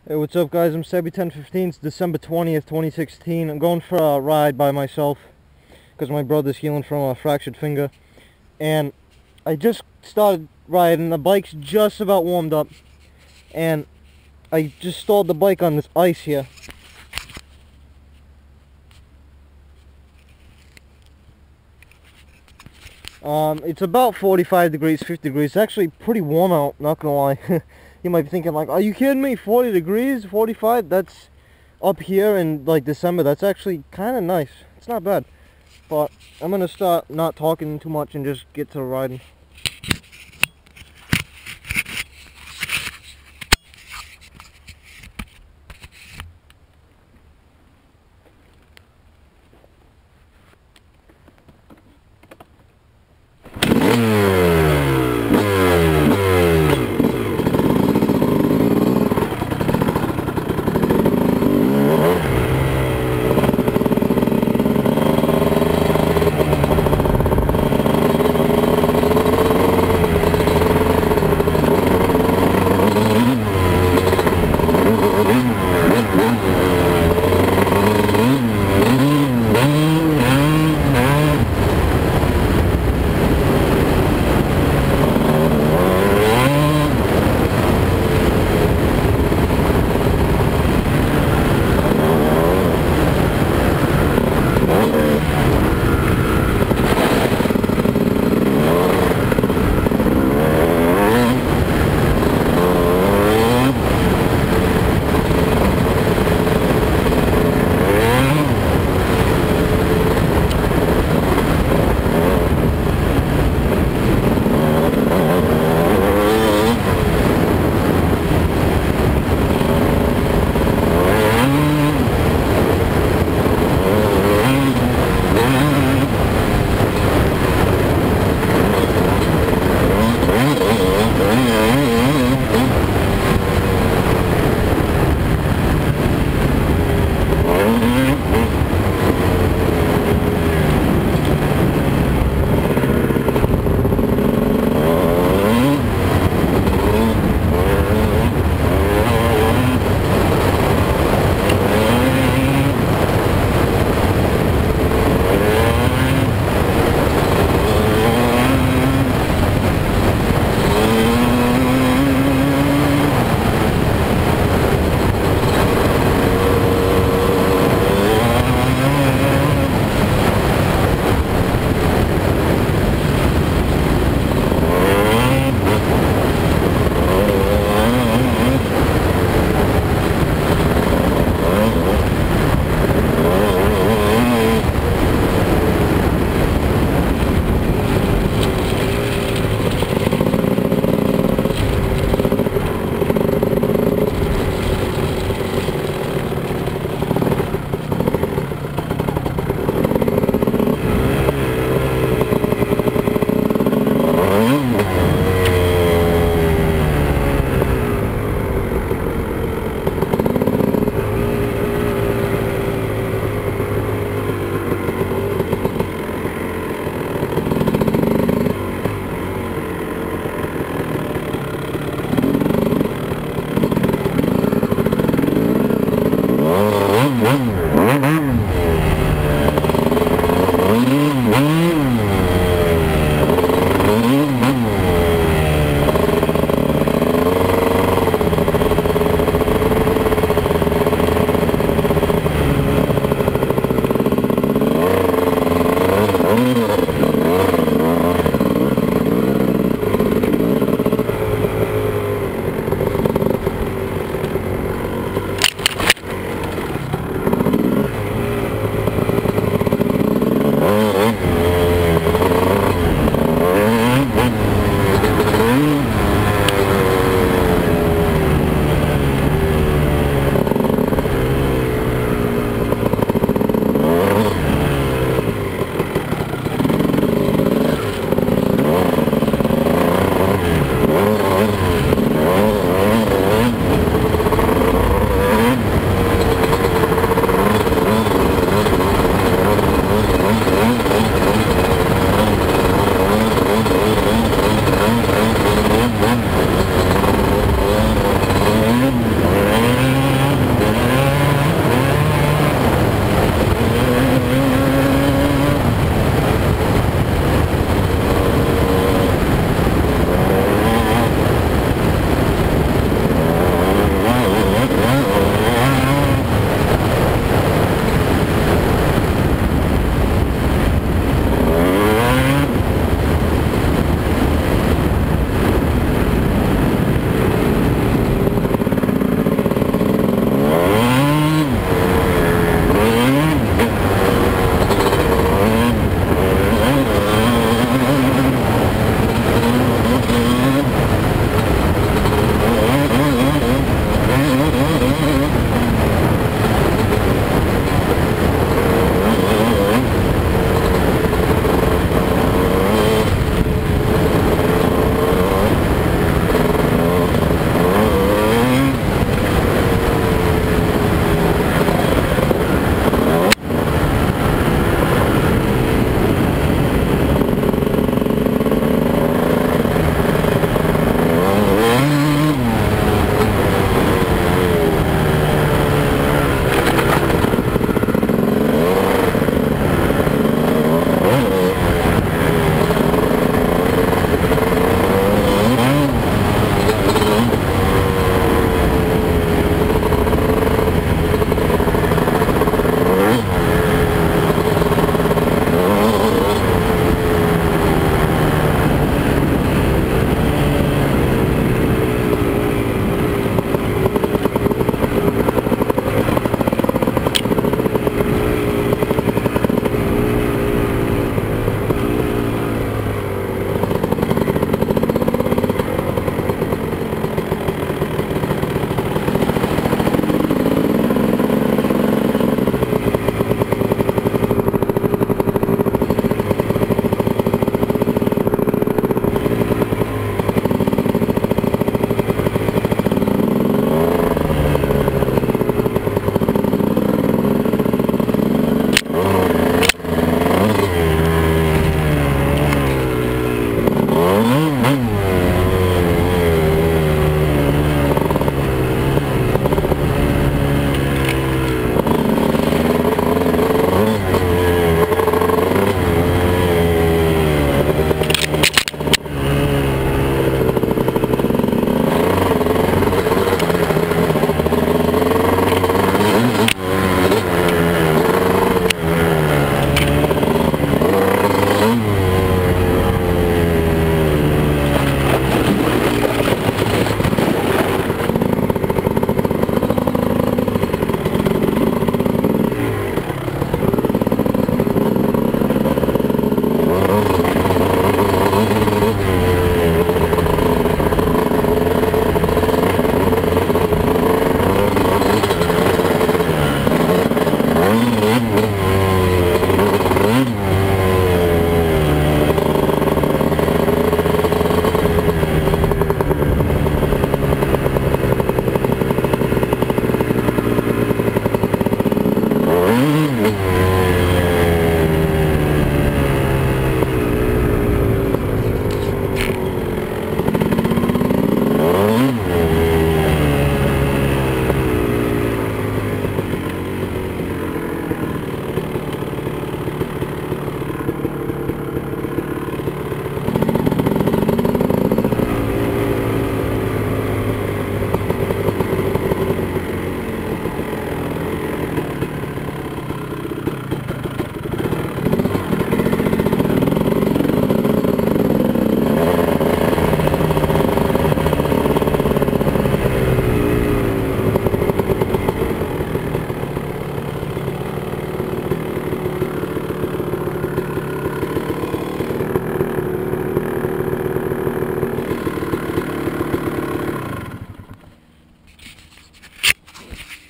Hey, what's up guys? I'm Sebby1015. It's December 20th, 2016. I'm going for a ride by myself because my brother's healing from a fractured finger. And I just started riding. The bike's just about warmed up. And I just stalled the bike on this ice here. It's about 45 degrees, 50 degrees. It's actually pretty warm out, not gonna lie. You might be thinking like, are you kidding me? 40 degrees, 45? That's up here in like December. That's actually kind of nice. It's not bad. But I'm gonna start not talking too much and just get to riding.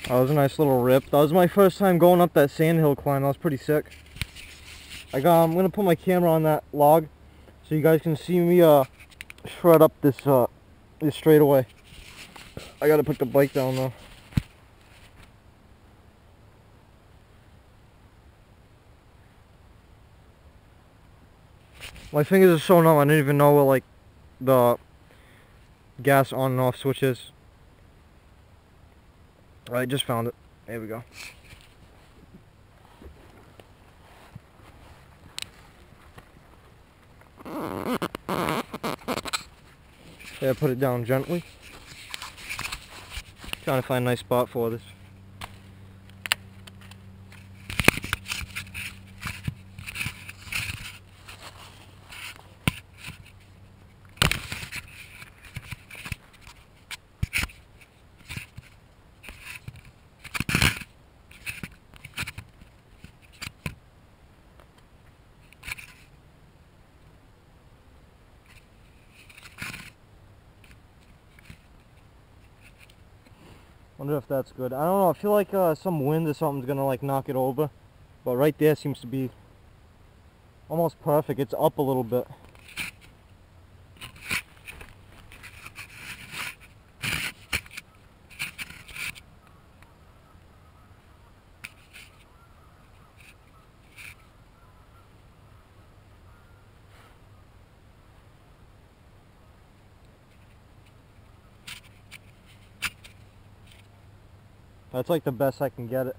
That was a nice little rip. That was my first time going up that sandhill climb. That was pretty sick. I'm gonna put my camera on that log so you guys can see me shred up this straightaway. I gotta put the bike down though. My fingers are so numb. I didn't even know where like the gas on and off switch is. I just found it. There we go. Yeah, put it down gently. Trying to find a nice spot for this. Wonder if that's good. I don't know. I feel like some wind or something's gonna like knock it over. But right there seems to be almost perfect. It's up a little bit. That's like the best I can get it.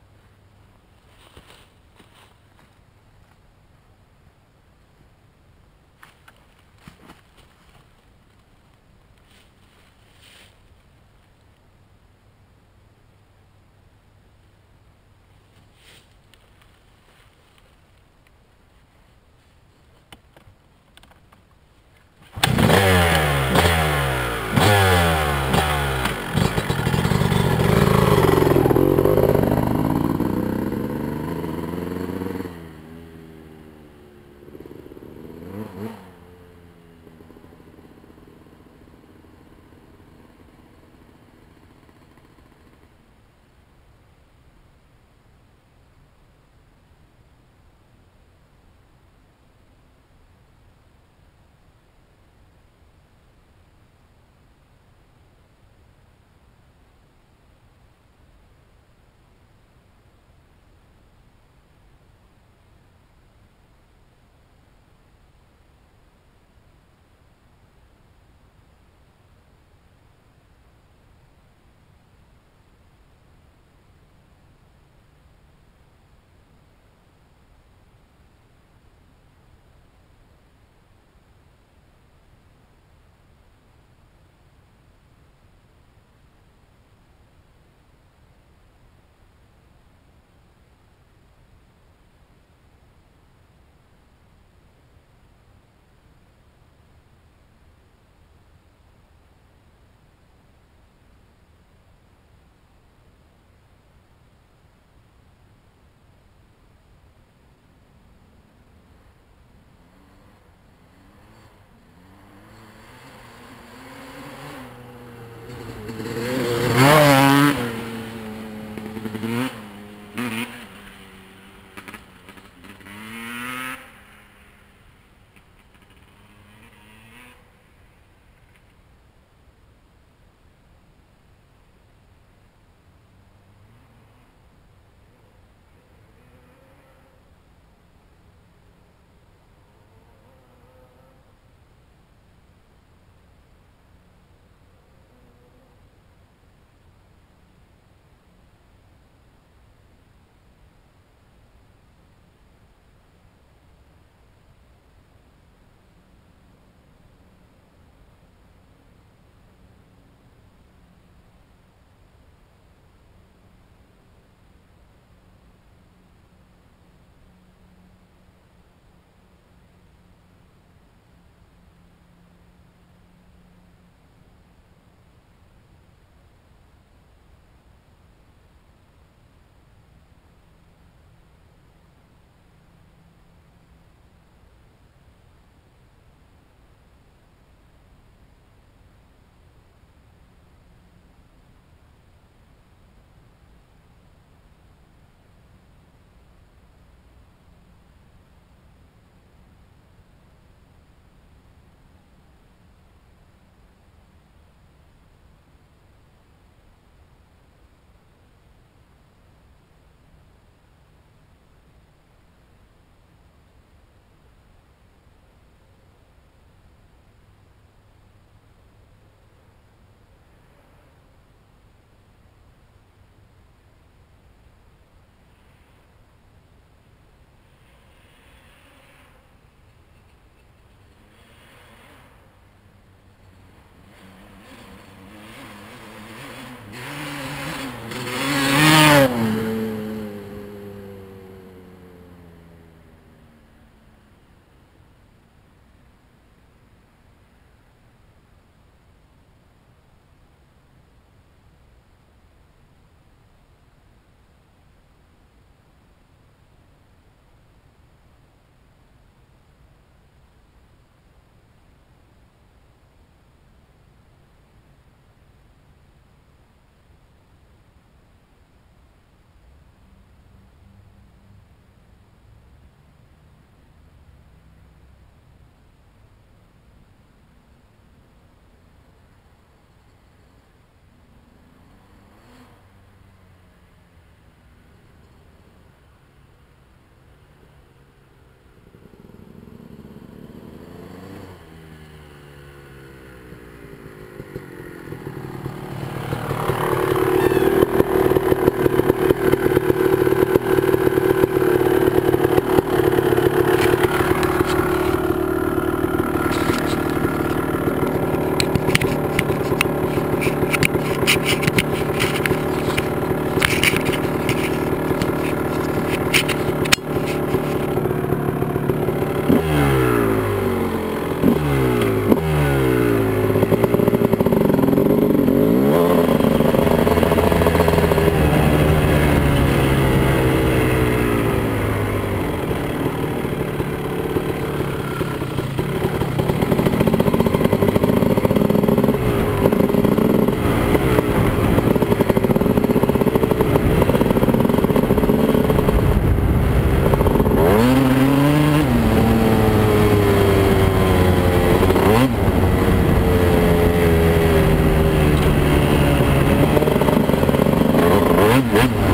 Alright.